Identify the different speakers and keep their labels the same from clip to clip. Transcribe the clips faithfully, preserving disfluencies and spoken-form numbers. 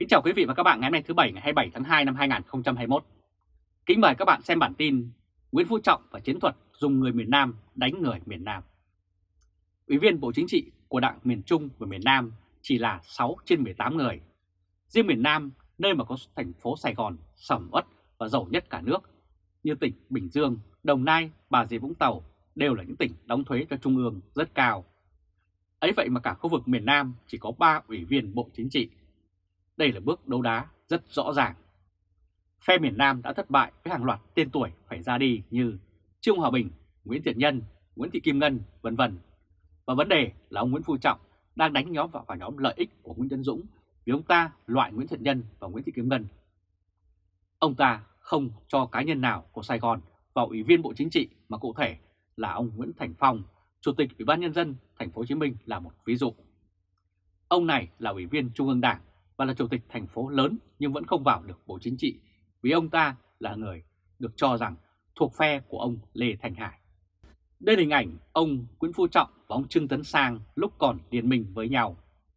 Speaker 1: Kính chào quý vị và các bạn ngày hôm nay thứ Bảy ngày hai mươi bảy tháng hai năm hai nghìn không trăm hai mươi mốt. Kính mời các bạn xem bản tin Nguyễn Phú Trọng và chiến thuật dùng người miền Nam đánh người miền Nam. Ủy viên Bộ Chính trị của Đảng miền Trung và miền Nam chỉ là sáu trên mười tám người. Riêng miền Nam, nơi mà có thành phố Sài Gòn sầm uất và giàu nhất cả nước, như tỉnh Bình Dương, Đồng Nai, Bà Rịa Vũng Tàu đều là những tỉnh đóng thuế cho Trung ương rất cao. Ấy vậy mà cả khu vực miền Nam chỉ có ba ủy viên Bộ Chính trị. Đây là bước đấu đá rất rõ ràng. Phe miền Nam đã thất bại với hàng loạt tên tuổi phải ra đi như Trương Hòa Bình, Nguyễn Thiện Nhân, Nguyễn Thị Kim Ngân, vân vân. Và vấn đề là ông Nguyễn Phú Trọng đang đánh nhóm vào, vào nhóm lợi ích của Nguyễn Tấn Dũng vì ông ta loại Nguyễn Thiện Nhân và Nguyễn Thị Kim Ngân. Ông ta không cho cá nhân nào của Sài Gòn vào ủy viên Bộ Chính trị, mà cụ thể là ông Nguyễn Thành Phong, Chủ tịch Ủy ban Nhân dân Thành phố Hồ Chí Minh là một ví dụ. Ông này là ủy viên Trung ương Đảng và là chủ tịch thành phố lớn nhưng vẫn không vào được Bộ Chính trị vì ông ta là người được cho rằng thuộc phe của ông Lê Thanh Hải. Đây là hình ảnh ông Nguyễn Phú Trọng và ông Trương Tấn Sang lúc còn liên minh với nhau.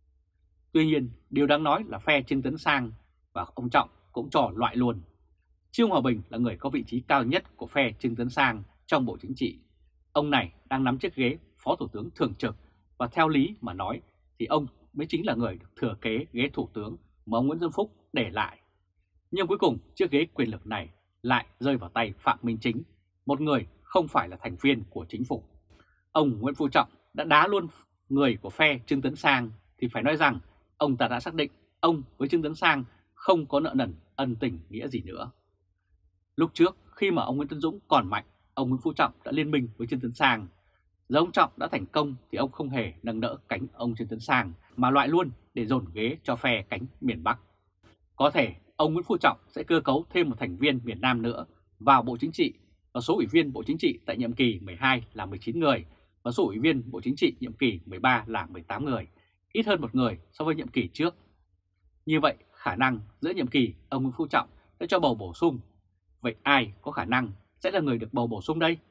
Speaker 1: Tuy nhiên, điều đáng nói là phe Trương Tấn Sang và ông Trọng cũng trò loại luôn. Trương Hòa Bình là người có vị trí cao nhất của phe Trương Tấn Sang trong Bộ Chính trị. Ông này đang nắm chiếc ghế Phó Thủ tướng thường trực và theo lý mà nói thì ông mới chính là người được thừa kế ghế Thủ tướng mà ông Nguyễn Xuân Phúc để lại. Nhưng cuối cùng chiếc ghế quyền lực này lại rơi vào tay Phạm Minh Chính, một người không phải là thành viên của chính phủ. Ông Nguyễn Phú Trọng đã đá luôn người của phe Trương Tấn Sang thì phải nói rằng ông ta đã xác định ông với Trương Tấn Sang không có nợ nần ân tình nghĩa gì nữa. Lúc trước khi mà ông Nguyễn Tấn Dũng còn mạnh, ông Nguyễn Phú Trọng đã liên minh với Trương Tấn Sang. Giờ ông Trọng đã thành công thì ông không hề nâng đỡ cánh ông Trương Tấn Sang mà loại luôn để dồn ghế cho phe cánh miền Bắc. Có thể ông Nguyễn Phú Trọng sẽ cơ cấu thêm một thành viên miền Nam nữa vào Bộ Chính trị và số ủy viên Bộ Chính trị tại nhiệm kỳ mười hai là mười chín người và số ủy viên Bộ Chính trị nhiệm kỳ mười ba là mười tám người, ít hơn một người so với nhiệm kỳ trước. Như vậy khả năng giữa nhiệm kỳ ông Nguyễn Phú Trọng sẽ cho bầu bổ sung. Vậy ai có khả năng sẽ là người được bầu bổ sung đây?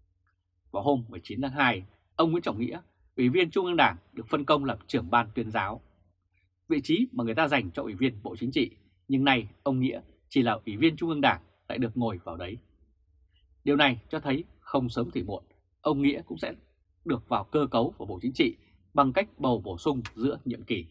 Speaker 1: Vào hôm mười chín tháng hai, ông Nguyễn Trọng Nghĩa, Ủy viên Trung ương Đảng được phân công làm trưởng ban tuyên giáo. Vị trí mà người ta dành cho Ủy viên Bộ Chính trị, nhưng nay ông Nghĩa chỉ là Ủy viên Trung ương Đảng lại được ngồi vào đấy. Điều này cho thấy không sớm thì muộn, ông Nghĩa cũng sẽ được vào cơ cấu của Bộ Chính trị bằng cách bầu bổ sung giữa nhiệm kỳ.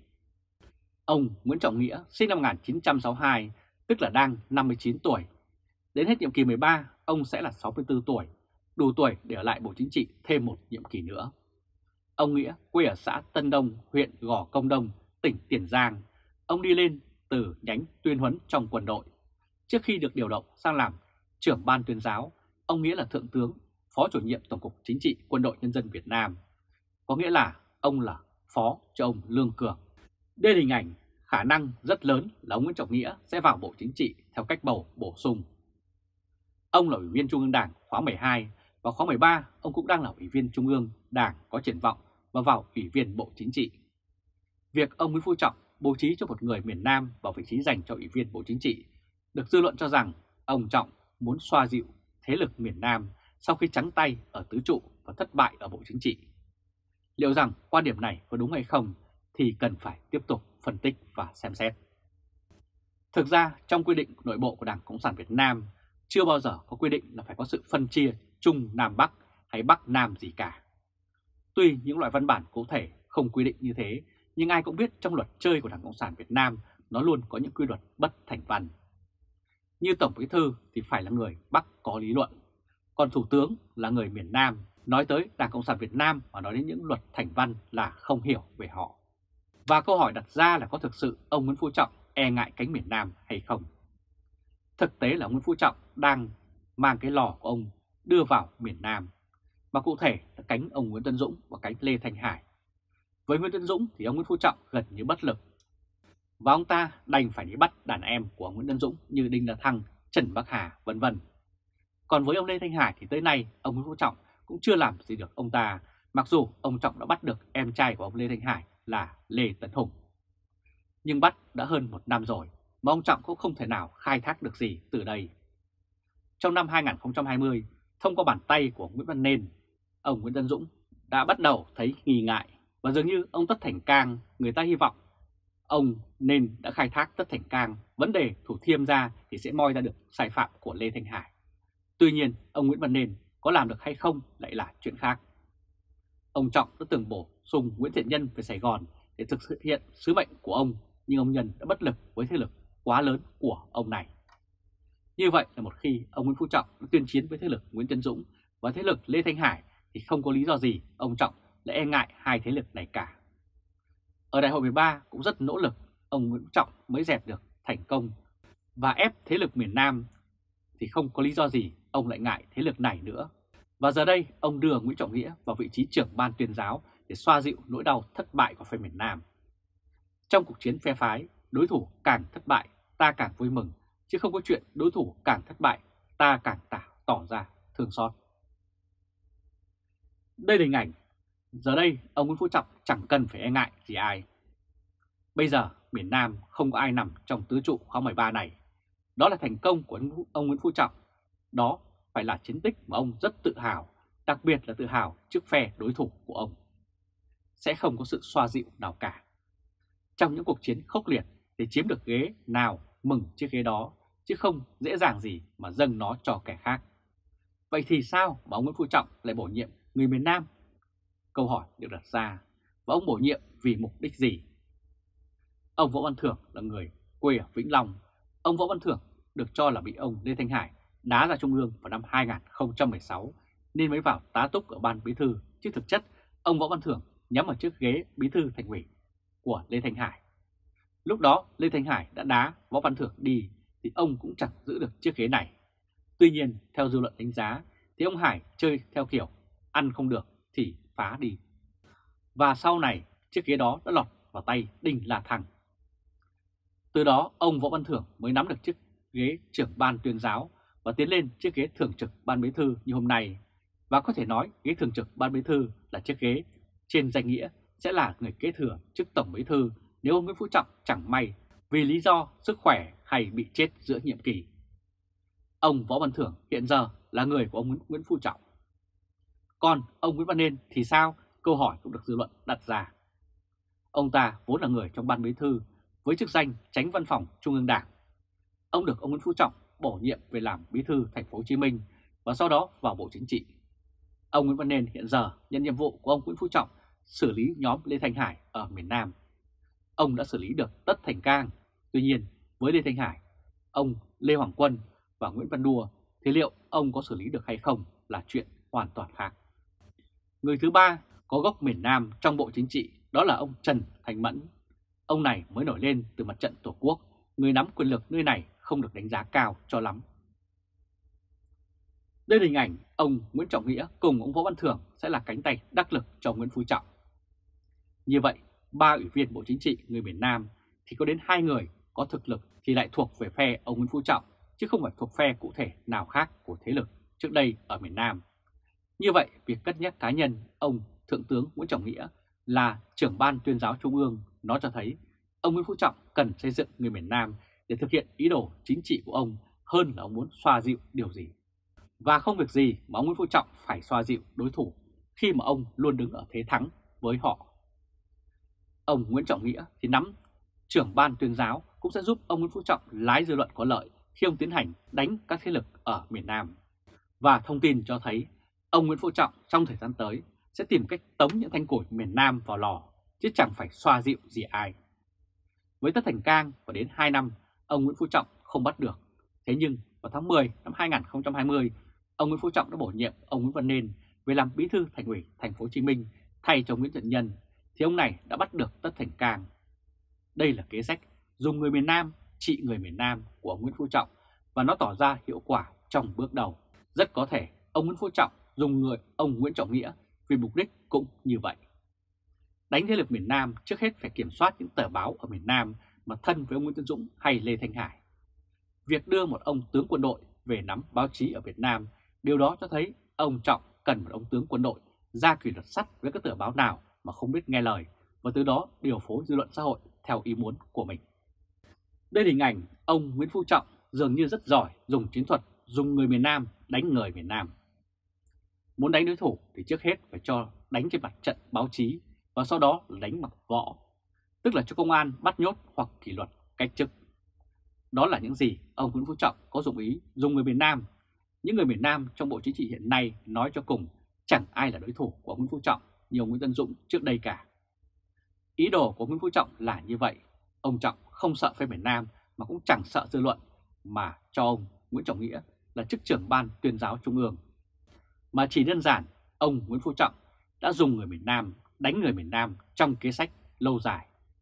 Speaker 1: Ông Nguyễn Trọng Nghĩa sinh năm một nghìn chín trăm sáu mươi hai, tức là đang năm mươi chín tuổi. Đến hết nhiệm kỳ mười ba, ông sẽ là sáu mươi tư tuổi, đủ tuổi để ở lại Bộ Chính trị thêm một nhiệm kỳ nữa. Ông Nghĩa quê ở xã Tân Đông, huyện Gò Công Đông, tỉnh Tiền Giang. Ông đi lên từ nhánh tuyên huấn trong quân đội. Trước khi được điều động sang làm trưởng ban tuyên giáo, ông Nghĩa là thượng tướng, phó chủ nhiệm Tổng cục Chính trị Quân đội Nhân dân Việt Nam. Có nghĩa là ông là phó cho ông Lương Cường. Đây là hình ảnh khả năng rất lớn là ông Nguyễn Trọng Nghĩa sẽ vào Bộ Chính trị theo cách bầu bổ sung. Ông là Ủy viên Trung ương Đảng khóa mười hai và khóa mười ba ông cũng đang là Ủy viên Trung ương Đảng có triển vọng và vào Ủy viên Bộ Chính trị. Việc ông Nguyễn Phú Trọng bố trí cho một người miền Nam vào vị trí dành cho Ủy viên Bộ Chính trị được dư luận cho rằng ông Trọng muốn xoa dịu thế lực miền Nam sau khi trắng tay ở tứ trụ và thất bại ở Bộ Chính trị. Liệu rằng quan điểm này có đúng hay không thì cần phải tiếp tục phân tích và xem xét. Thực ra trong quy định nội bộ của Đảng Cộng sản Việt Nam chưa bao giờ có quy định là phải có sự phân chia Trung Nam Bắc hay Bắc Nam gì cả. Tuy những loại văn bản cụ thể không quy định như thế, nhưng ai cũng biết trong luật chơi của Đảng Cộng sản Việt Nam nó luôn có những quy luật bất thành văn. Như Tổng Bí thư thì phải là người Bắc có lý luận, còn Thủ tướng là người miền Nam, nói tới Đảng Cộng sản Việt Nam và nói đến những luật thành văn là không hiểu về họ. Và câu hỏi đặt ra là có thực sự ông Nguyễn Phú Trọng e ngại cánh miền Nam hay không? Thực tế là ông Nguyễn Phú Trọng đang mang cái lò của ông đưa vào miền Nam, và cụ thể là cánh ông Nguyễn Tấn Dũng và cánh Lê Thanh Hải. Với Nguyễn Tấn Dũng thì ông Nguyễn Phú Trọng gần như bất lực, và ông ta đành phải đi bắt đàn em của ông Nguyễn Tấn Dũng như Đinh La Thăng, Trần Bắc Hà, vân vân. Còn với ông Lê Thanh Hải thì tới nay ông Nguyễn Phú Trọng cũng chưa làm gì được ông ta, mặc dù ông Trọng đã bắt được em trai của ông Lê Thanh Hải là Lê Tấn Hùng. Nhưng bắt đã hơn một năm rồi mà ông Trọng cũng không thể nào khai thác được gì từ đây. Trong năm hai nghìn không trăm hai mươi, thông qua bàn tay của Nguyễn Văn Nên, ông Nguyễn Tấn Dũng đã bắt đầu thấy nghi ngại và dường như ông Tất Thành Cang, người ta hy vọng ông nên đã khai thác Tất Thành Cang, vấn đề Thủ Thiêm ra thì sẽ moi ra được sai phạm của Lê Thanh Hải. Tuy nhiên, ông Nguyễn Văn Nên có làm được hay không lại là chuyện khác. Ông Trọng đã từng bổ sung Nguyễn Thiện Nhân về Sài Gòn để thực hiện sứ mệnh của ông, nhưng ông Nhân đã bất lực với thế lực quá lớn của ông này. Như vậy là một khi ông Nguyễn Phú Trọng đã tuyên chiến với thế lực Nguyễn Tấn Dũng và thế lực Lê Thanh Hải thì không có lý do gì ông Trọng lại e ngại hai thế lực này cả. Ở Đại hội mười ba cũng rất nỗ lực, ông Nguyễn Phú Trọng mới dẹp được thành công và ép thế lực miền Nam thì không có lý do gì ông lại ngại thế lực này nữa. Và giờ đây ông đưa Nguyễn Trọng Nghĩa vào vị trí trưởng ban tuyên giáo để xoa dịu nỗi đau thất bại của phe miền Nam. Trong cuộc chiến phe phái, đối thủ càng thất bại ta càng vui mừng, chứ không có chuyện đối thủ càng thất bại ta càng tả, tỏ ra thương xót. Đây là hình ảnh, giờ đây ông Nguyễn Phú Trọng chẳng cần phải e ngại gì ai. Bây giờ miền Nam không có ai nằm trong tứ trụ khóa mười ba này. Đó là thành công của ông Nguyễn Phú Trọng. Đó phải là chiến tích mà ông rất tự hào, đặc biệt là tự hào trước phe đối thủ của ông. Sẽ không có sự xoa dịu nào cả. Trong những cuộc chiến khốc liệt để chiếm được ghế nào mừng chiếc ghế đó, chứ không dễ dàng gì mà dâng nó cho kẻ khác. Vậy thì sao mà ông Nguyễn Phú Trọng lại bổ nhiệm người miền Nam? Câu hỏi được đặt ra, và ông bổ nhiệm vì mục đích gì? Ông Võ Văn Thưởng là người quê ở Vĩnh Long. Ông Võ Văn Thưởng được cho là bị ông Lê Thanh Hải đá ra Trung ương vào năm hai nghìn không trăm mười sáu nên mới vào tá túc ở ban bí thư, chứ thực chất ông Võ Văn Thưởng nhắm vào chiếc ghế bí thư thành ủy của Lê Thanh Hải. Lúc đó Lê Thanh Hải đã đá Võ Văn Thưởng đi thì ông cũng chẳng giữ được chiếc ghế này. Tuy nhiên theo dư luận đánh giá thì ông Hải chơi theo kiểu ăn không được thì phá đi. Và sau này chiếc ghế đó đã lọt vào tay Đinh La Thăng. Từ đó ông Võ Văn Thưởng mới nắm được chiếc ghế trưởng ban tuyên giáo và tiến lên chiếc ghế thường trực ban bí thư như hôm nay. Và có thể nói ghế thường trực ban bí thư là chiếc ghế trên danh nghĩa sẽ là người kế thừa chức tổng bí thư nếu ông Nguyễn Phú Trọng chẳng may vì lý do sức khỏe hay bị chết giữa nhiệm kỳ. Ông Võ Văn Thưởng hiện giờ là người của ông Nguyễn Phú Trọng. Còn ông Nguyễn Văn Nên thì sao? Câu hỏi cũng được dư luận đặt ra. Ông ta vốn là người trong ban bí thư với chức danh Chánh Văn phòng Trung ương Đảng. Ông được ông Nguyễn Phú Trọng bổ nhiệm về làm bí thư thành phố Hồ Chí Minh và sau đó vào Bộ Chính trị. Ông Nguyễn Văn Nên hiện giờ nhận nhiệm vụ của ông Nguyễn Phú Trọng xử lý nhóm Lê Thanh Hải ở miền Nam. Ông đã xử lý được Tất Thành Cang. Tuy nhiên với Lê Thanh Hải, ông Lê Hoàng Quân và Nguyễn Văn Đùa thì liệu ông có xử lý được hay không là chuyện hoàn toàn khác. Người thứ ba có gốc miền Nam trong Bộ Chính trị đó là ông Trần Thanh Mẫn. Ông này mới nổi lên từ mặt trận Tổ quốc, người nắm quyền lực nơi này không được đánh giá cao cho lắm. Đây là hình ảnh ông Nguyễn Trọng Nghĩa cùng ông Võ Văn Thưởng sẽ là cánh tay đắc lực cho Nguyễn Phú Trọng. Như vậy, ba ủy viên Bộ Chính trị người miền Nam thì có đến hai người có thực lực thì lại thuộc về phe ông Nguyễn Phú Trọng, chứ không phải thuộc phe cụ thể nào khác của thế lực trước đây ở miền Nam. Như vậy, việc cất nhắc cá nhân ông Thượng tướng Nguyễn Trọng Nghĩa là trưởng ban tuyên giáo Trung ương nó cho thấy ông Nguyễn Phú Trọng cần xây dựng người miền Nam để thực hiện ý đồ chính trị của ông hơn là ông muốn xoa dịu điều gì. Và không việc gì mà ông Nguyễn Phú Trọng phải xoa dịu đối thủ khi mà ông luôn đứng ở thế thắng với họ. Ông Nguyễn Trọng Nghĩa thì nắm trưởng ban tuyên giáo cũng sẽ giúp ông Nguyễn Phú Trọng lái dư luận có lợi khi ông tiến hành đánh các thế lực ở miền Nam. Và thông tin cho thấy ông Nguyễn Phú Trọng trong thời gian tới sẽ tìm cách tống những thanh củi miền Nam vào lò, chứ chẳng phải xoa dịu gì ai. Với Tất Thành Cang và đến hai năm ông Nguyễn Phú Trọng không bắt được. Thế nhưng vào tháng mười năm hai nghìn không trăm hai mươi, ông Nguyễn Phú Trọng đã bổ nhiệm ông Nguyễn Văn Nên về làm bí thư thành ủy thành phố Hồ Chí Minh thay cho Nguyễn Thiện Nhân, thì ông này đã bắt được Tất Thành Cang. Đây là kế sách dùng người miền Nam trị người miền Nam của ông Nguyễn Phú Trọng và nó tỏ ra hiệu quả trong bước đầu. Rất có thể ông Nguyễn Phú Trọng dùng người ông Nguyễn Trọng Nghĩa vì mục đích cũng như vậy. Đánh thế lực miền Nam trước hết phải kiểm soát những tờ báo ở miền Nam mà thân với ông Nguyễn Tấn Dũng hay Lê Thanh Hải. Việc đưa một ông tướng quân đội về nắm báo chí ở Việt Nam, điều đó cho thấy ông Trọng cần một ông tướng quân đội ra kỷ luật sắt với các tờ báo nào mà không biết nghe lời và từ đó điều phối dư luận xã hội theo ý muốn của mình. Đây là hình ảnh ông Nguyễn Phú Trọng dường như rất giỏi dùng chiến thuật dùng người miền Nam đánh người miền Nam. Muốn đánh đối thủ thì trước hết phải cho đánh trên mặt trận báo chí và sau đó là đánh mặt võ. tức là cho công an bắt nhốt hoặc kỷ luật cách chức. Đó là những gì ông Nguyễn Phú Trọng có dụng ý dùng người miền Nam. Những người miền Nam trong Bộ Chính trị hiện nay nói cho cùng chẳng ai là đối thủ của ông Nguyễn Phú Trọng như ông Nguyễn Tân Dũng trước đây cả. Ý đồ của Nguyễn Phú Trọng là như vậy. Ông Trọng không sợ phê miền Nam mà cũng chẳng sợ dư luận, mà cho ông Nguyễn Trọng Nghĩa là chức trưởng ban tuyên giáo Trung ương. Mà chỉ đơn giản, ông Nguyễn Phú Trọng đã dùng người miền Nam đánh người miền Nam trong kế sách lâu dài.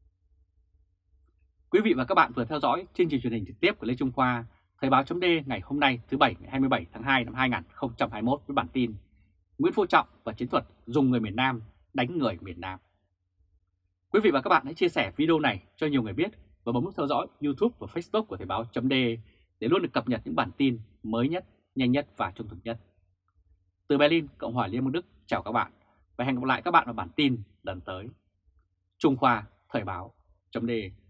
Speaker 1: Quý vị và các bạn vừa theo dõi chương trình truyền hình trực tiếp của Lê Trung Khoa, Thời báo chấm D ngày hôm nay thứ Bảy ngày hai mươi bảy tháng hai năm hai nghìn không trăm hai mươi mốt với bản tin Nguyễn Phú Trọng và chiến thuật dùng người miền Nam đánh người miền Nam. Quý vị và các bạn hãy chia sẻ video này cho nhiều người biết và bấm nút theo dõi YouTube và Facebook của Thời báo chấm D để luôn được cập nhật những bản tin mới nhất, nhanh nhất và trung thực nhất. Từ Berlin, Cộng hòa Liên bang Đức, chào các bạn và hẹn gặp lại các bạn vào bản tin lần tới. Trung Khoa, Thời báo chấm D.